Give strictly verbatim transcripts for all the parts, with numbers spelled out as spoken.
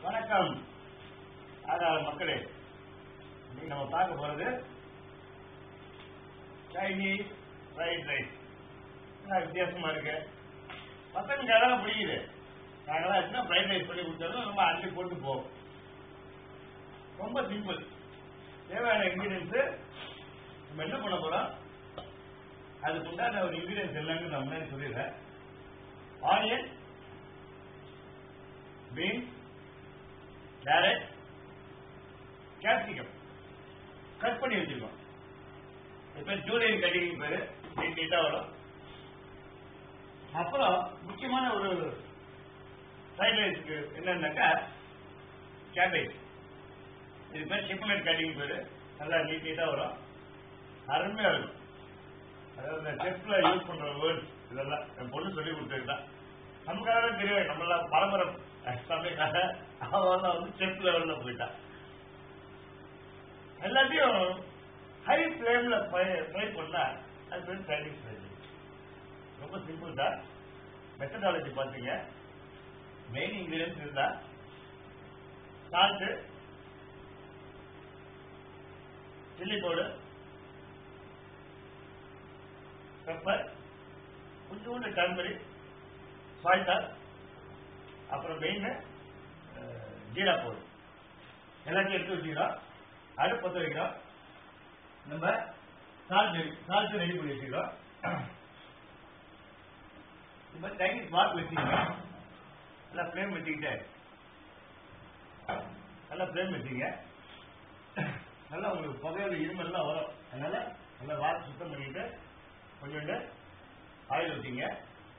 வணக்கம் ஆதாரம் மக்களே. இன்னைக்கு நம்ம பார்க்க போறது சைனீஸ் ஃப்ரைட் ரைஸ். வித்தியாசமா இருக்கு. பசங்க அதெல்லாம் பிடிக்குது. நாங்களாம் ஆச்சுன்னா ஃப்ரைட் ரைஸ் பண்ணி கொடுத்தாலும் ரொம்ப அள்ளி போட்டு போகும். ரொம்ப சிம்பிள். தேவையான இன்கிரீடியன்ஸ் நம்ம என்ன பண்ண போறோம், அதுக்கு உண்டான ஒரு இன்கிரீடியன்ஸ் எல்லாமே நான் முன்னாடி சொல்லிடுறேன். Onion, beans, carrot, capsicum cut பண்ணி வச்சிருக்கோம். இப்ப ஜூலியன் கட்டிங் பேரு நீட் நீட்டா வரும். அப்புறம் முக்கியமான ஒரு ஃப்ரைட் ரைஸ்க்கு என்னன்னாக்கா கேபேஜ். இது பேர் சிப்னட் கட்டிங் பேரு. நல்லா நீட் நீட்டா வரும், அருமையா இருக்கும். அதாவது இந்த செஃப்ல யூஸ் பண்ற வேர்ட்ஸ் இதெல்லாம் என் பொண்ணு சொல்லி கொடுத்துருக்கா. நமக்காக தெரியும், நம்மளாம் பரம்பரை சமையக்காக அவன் வந்து செஃப் லெவல்ல போயிட்டான். எல்லாத்தையும் ஹை ஃபிளேம்ல ஃப்ரை பண்ணா அது பேர் சைனீஸ் ஃப்ரைட் ரைஸ். ரொம்ப சிம்பிள் தான். மெத்தடாலஜி பார்த்தீங்க, மெயின் இன்கிரீடியன்ஸ் இருந்தா சால்ட்டு, சில்லி பவுடர், பெப்பர், கொஞ்சோண்டு டர்மரிக், சாய் சாஸ், அப்புறம் மெயின் ஜீரா பவுடர் எல்லாத்தையும் எடுத்து வச்சுக்கிறோம். அடுப்பு பற்ற வைக்கிறோம். நம்ம சால்ட் சால்ட் ரெடி பண்ணி வச்சுக்கிறோம். இப்போ சைனீஸ் வாக் வச்சுக்கோங்க. நல்லா ஃப்ளேம் வச்சுக்கிட்டே நல்லா ஃப்ளேம் வச்சுங்க. நல்லா உங்களுக்கு புகையோட இருமெல்லாம் வரும். அதனால நல்லா வாக் சுத்தம் பண்ணிட்டு கொஞ்சோண்டு ஆயில் ஊற்றிங்க.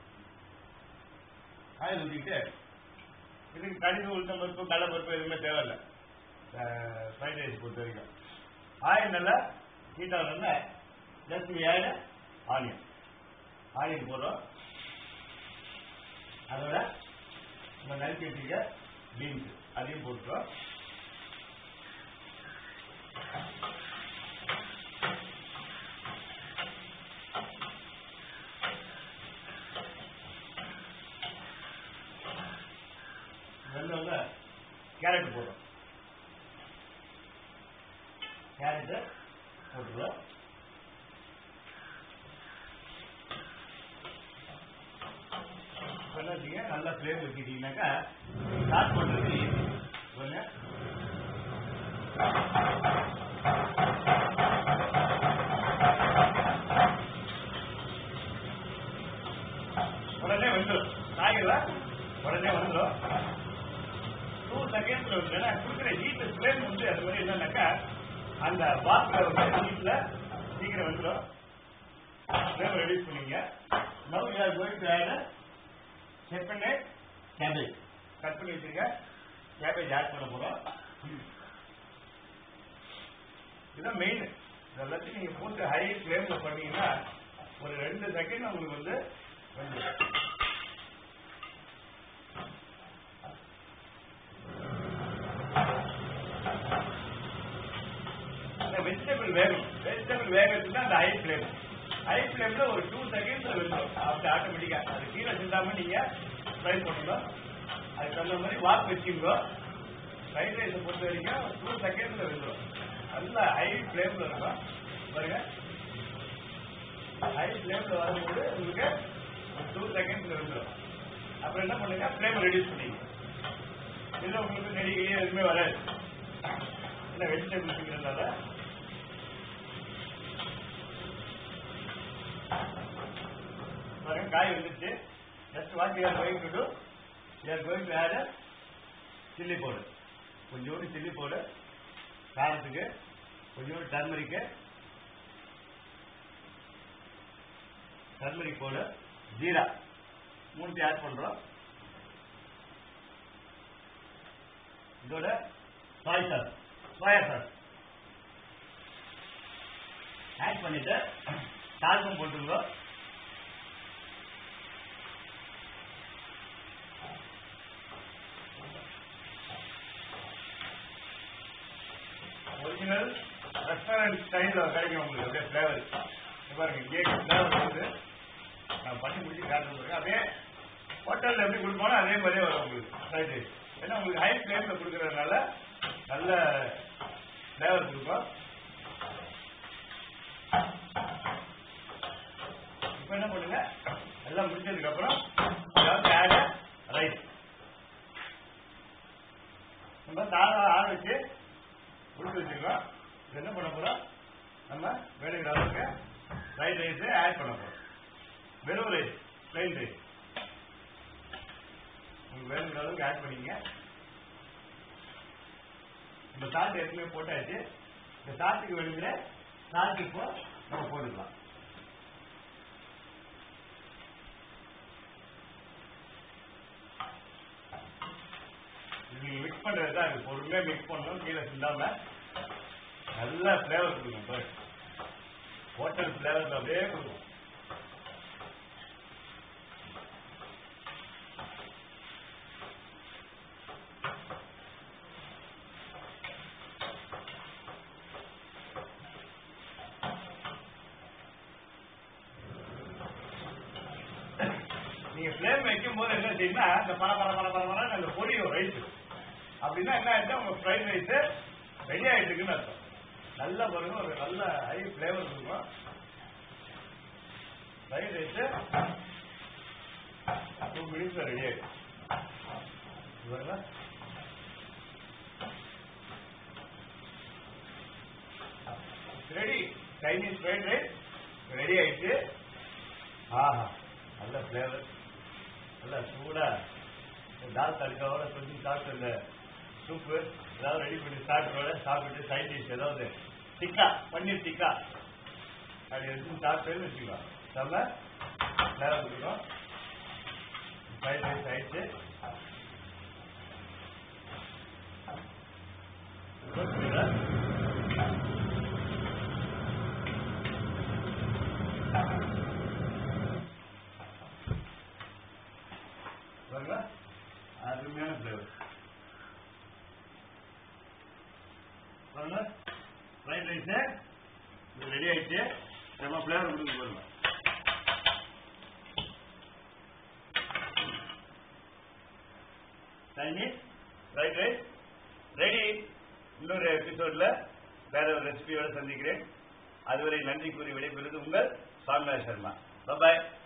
ஆயில் ஊற்றிக்கிட்டு இதுக்கு கடுகு, உளுத்தம் பருப்பு, கடலை பருப்பு எதுவுமே தேவையில்லை ஃப்ரைட் ரைஸ் பொறுத்த வரைக்கும். ஆயில் நல்லா ஹீட் ஆகணும்னா ஜஸ்ட் ஆயிட ஆனியன் ஆனியன் போடுறோம். அதோட நம்ம நறுக்கி வச்சுக்க பீன்ஸ் அதையும் போட்டுறோம். வெள்ளை கேரட் போடுறோம். கேரட் போட்டுருவோம். வச்சுங்க. நல்லா ஃப்ளேம் வச்சுக்கிட்டீங்கன்னாக்கா ஸ்டார்ட் பண்றது கொஞ்சம் உடனே வந்துடும். காய்கறி உடனே வந்துடும். டூ செகண்ட்ஸ்ல வந்து கொடுக்குற ஹீட் ஃப்ளேம் வந்து அது மாதிரி என்னன்னாக்கா அந்த பாக்ஸ்ல வந்து ஹீட்ல சீக்கிரம் வந்துடும். ஃப்ளேம் ரெடியூஸ் பண்ணீங்க. Now you are going to add chopped cabbage. Cut பண்ணி வச்சுருங்க. கேபேஜ் ஆட் பண்ண போறோம். இதுதான் மெயின். இதெல்லாத்தையும் நீங்க போட்டு ஹை ஃப்ளேம்ல பண்ணீங்கன்னா ஒரு ரெண்டு செகண்ட் உங்களுக்கு வந்து வந்துடும். வெஜிடபிள் வேகும். வெஜிடபிள் வேகிறதுக்கு அந்த ஹை ஃபிளேம். ஹை ஃபிளேம்ல ஒரு டூ செகண்ட்ஸ் வெந்துடும். அப்படி ஆட்டோமேட்டிக்கா அது கீழே சிந்தாம நீங்க ஃப்ரை பண்ணணும். அதுக்கு தகுந்த மாதிரி வாக் வச்சுக்கோ. ஃப்ரைட் ரைஸை பொறுத்த வரைக்கும் டூ செகண்ட்ஸ்ல வெந்துடும். நல்ல ஹை ஃபிளேம்ல இருக்கும். பாருங்க, ஹை ஃபிளேம்ல வரும்போது உங்களுக்கு ஒரு டூ செகண்ட்ஸ்ல வெந்துடும். அப்புறம் என்ன பண்ணுங்க, ஃபிளேம் ரெடியூஸ் பண்ணிங்க. இதுல உங்களுக்கு நெடிக்கையே எதுவுமே வராது. இல்லை வெஜிடபிள் இருக்கிறதுனால பாருங்க காய் வந்துச்சு. Just what you are going to do, you are going to add chilli powder. கொஞ்சோண்டு சில்லி பவுடர் காரத்துக்கு, கொஞ்சோண்டு டர்மரிக்கு, டர்மரிக் பவுடர், ஜீரா மூணுத்தையும் ஆட் பண்றோம். இதோட soy sauce, soya sauce add பண்ணிட்டு சால்ட்டும் போட்டுருவோம். ஒரிஜினல் ரெஸ்டாரண்ட் ஸ்டைல்ல கிடைக்கும் உங்களுக்கு அப்படியே ஃபிளேவர். பாருங்க கேக் ஃபிளேவர் வந்து நான் பண்ணி முடிச்சு காட்டுறேன். அப்படியே ஹோட்டலில் எப்படி கொடுப்பானோ அதே மாதிரியே வரும் உங்களுக்கு ஃப்ரைட் ரைஸ். ஏன்னா உங்களுக்கு ஹை ஃப்ளேமில் கொடுக்கறதுனால நல்ல ஃப்ளேவர் கொடுக்கும். இப்போ என்ன பண்ணுங்க, எல்லாம் முடிச்சதுக்கு அப்புறம் அதாவது ஆட் ரைஸ் நம்ம சாதம் ஆற வச்சு கொடுத்து வச்சிருக்கோம். இது என்ன பண்ண போறோம், நம்ம வேணுங்கிற அளவுக்கு ஃப்ரைட் ரைஸ் ஆட் பண்ண போறோம். வெறும் ரைஸ், பிளைன் ரைஸ் உங்களுக்கு வேணுங்கிற அளவுக்கு ஆட் பண்ணிங்க. இந்த சால்ட் ஏற்கனவே போட்டாச்சு. இந்த சால்ட்டுக்கு வேணுங்கிற சால்ட் இப்போ நம்ம போட்டுக்கலாம். நீங்க மிக்ஸ் பண்றது தான் இது, பொறுமையா மிக்ஸ் பண்ணணும், கீழே சிந்தாம நல்ல ஃபிளேவர் கொடுக்கும். ஹோட்டல் ஃபிளேவர் அப்படியே கொடுக்கும். நீங்க ஃபிளேம் வைக்கும் போது என்ன செய்யுன்னா இந்த பர பர பர பர அந்த பொரியும் ரைஸ். அப்படின்னா என்ன ஆயிடுச்சு, உங்க ஃப்ரைட் ரைஸ் ரெடி ஆயிட்டு இருக்குன்னு அர்த்தம். நல்லா பாருங்க, ஒரு நல்ல ஹை ஃபிளேவர் இருக்கும். ஃப்ரைட் ரைஸ் டூ மினிட்ஸ்ல ரெடி ஆயிடும். Ready, Chinese fried rice ready ஆயிடுச்சு. ஆஹா, நல்ல ஃபிளேவர், நல்ல சூடா தால் தடுக்காவோட கொஞ்சம் சாப்பிட்டு இந்த சூப்பு ஏதாவது ரெடி பண்ணி சாப்பிட்டோட சாப்பிட்டு சைட் டிஷ் ஏதாவது டிக்கா, பன்னீர் டிக்கா அப்படி எடுத்து சாப்பிட்டு வச்சுக்கலாம். நம்ம ஃபிளேவர் கொடுக்கும். ஃப்ரைட் ரைஸ் ஆயிடுச்சு. அருமையான ஃபிளேவர் ஃப்ரைட் ரைஸ் ரெடி ஆயிடுச்சு. நம்ம ஃபிளேவர் கொடுக்க போறோம். Chinese fried rice ready. இன்னொரு எபிசோட்ல வேற ஒரு ரெசிபியோட சந்திக்கிறேன். அதுவரை நன்றி கூறி விடைபெறுவது உங்கள் சாமிநாத சர்மா. பாய்.